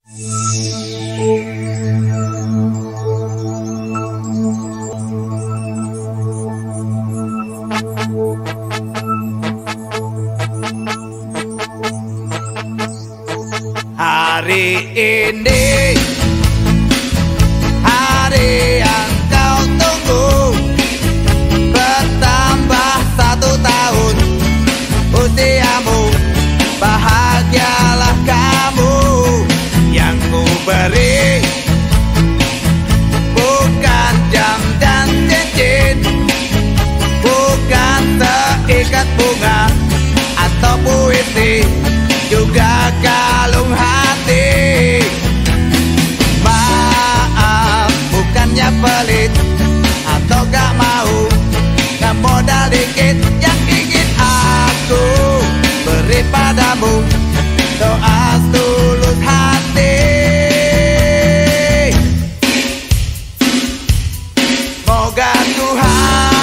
Hari ini hari yang kau tunggu, bertambah 1 tahun usiamu. Bahagialah kamu, yang ku beri bukan jam dan cincin, bukan seikat bunga atau puisi, juga kalung hati. Maaf, bukannya pelit atau gak mau, gak modal dikit yang ingin aku beri padamu, doa tulus hati. Moga Tuhan